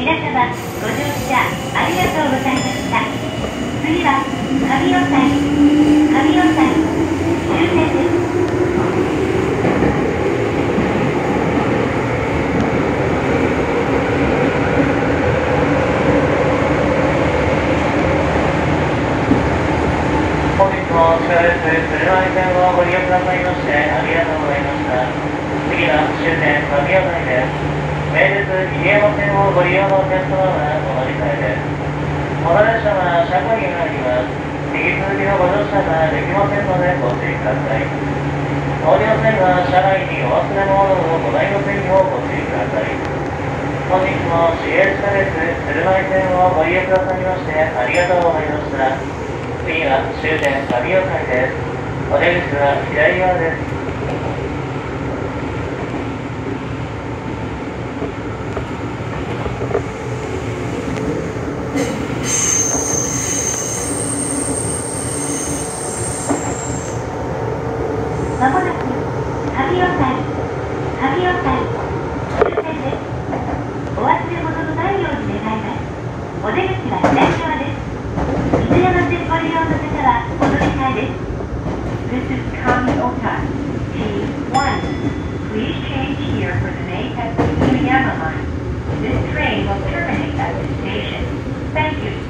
皆様、ご乗車ありがとうございました。次は、神尾台終点です。 本日も地下鉄鶴舞線をご利用くださいましてありがとうございました。次は終点神尾台です。名鉄入山線をご利用のお客様はお乗り換えです。この列車は車庫に入ります。引き続きのご乗車ができませんのでご注意ください。お降りの線は車内にお忘れ物をございませんようご注意ください。本日も市営地下鉄鶴舞線をご利用くださいましてありがとうございました。次は終点神尾台です。お出口は左側です。 まもなく神尾台終点です。お忘れ物のないように願います。お出口は左側です。水山線ご利用の方はお乗り換えです。This is Kamiota T1. Please change here for the Meitei Tsuyama line. This train will terminate at this station. Thank you.